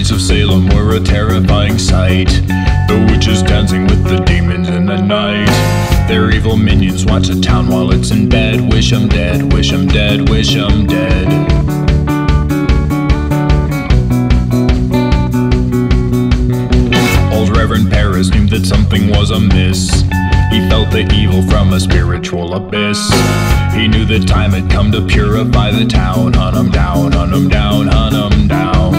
streets of Salem were a terrifying sight. The witches dancing with the demons in the night. Their evil minions watch the town while it's in bed. Wish 'em dead, wish 'em dead, wish 'em dead. Old Reverend Paris knew that something was amiss. He felt the evil from a spiritual abyss. He knew the time had come to purify the town. Hunt 'em down, hunt 'em down, hunt 'em down.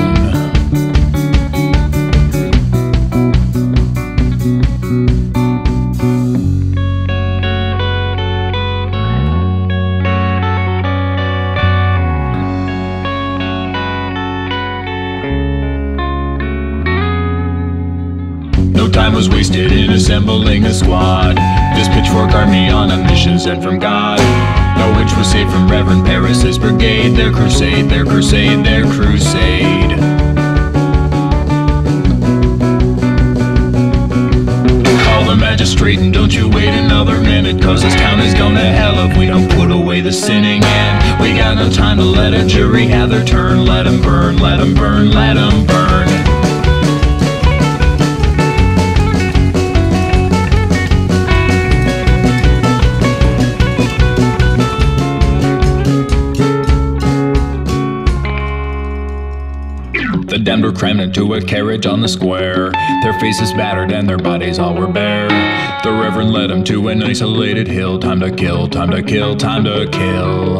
No time was wasted in assembling a squad. This pitchfork army on a mission sent from God. No witch was safe from Reverend Paris's brigade. Their crusade, their crusade, their crusade. Call the magistrate and don't you wait another minute, 'cause this town is going to hell if we don't put away the sinning. And we got no time to let a jury have their turn. Let 'em burn, let 'em burn, let 'em burn. The damned were crammed into a carriage on the square. Their faces battered and their bodies all were bare. The Reverend led them to an isolated hill. Time to kill, time to kill, time to kill.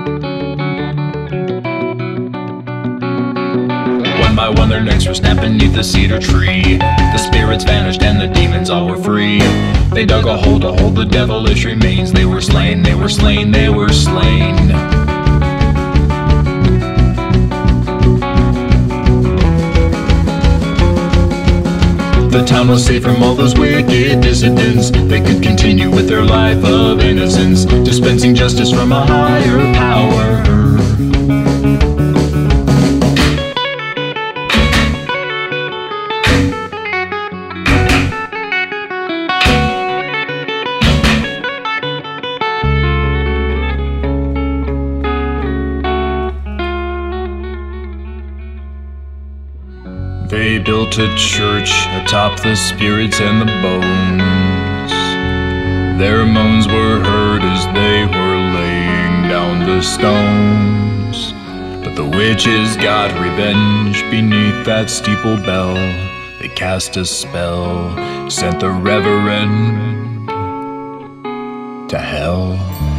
One by one their necks were snapped beneath the cedar tree. The spirits vanished and the demons all were free. They dug a hole to hold the devilish remains. They were slain, they were slain, they were slain. The town was safe from all those wicked dissidents. They could continue with their life of innocence, dispensing justice from a higher power. They built a church atop the spirits and the bones. Their moans were heard as they were laying down the stones. But the witches got revenge beneath that steeple bell. They cast a spell, sent the Reverend to hell.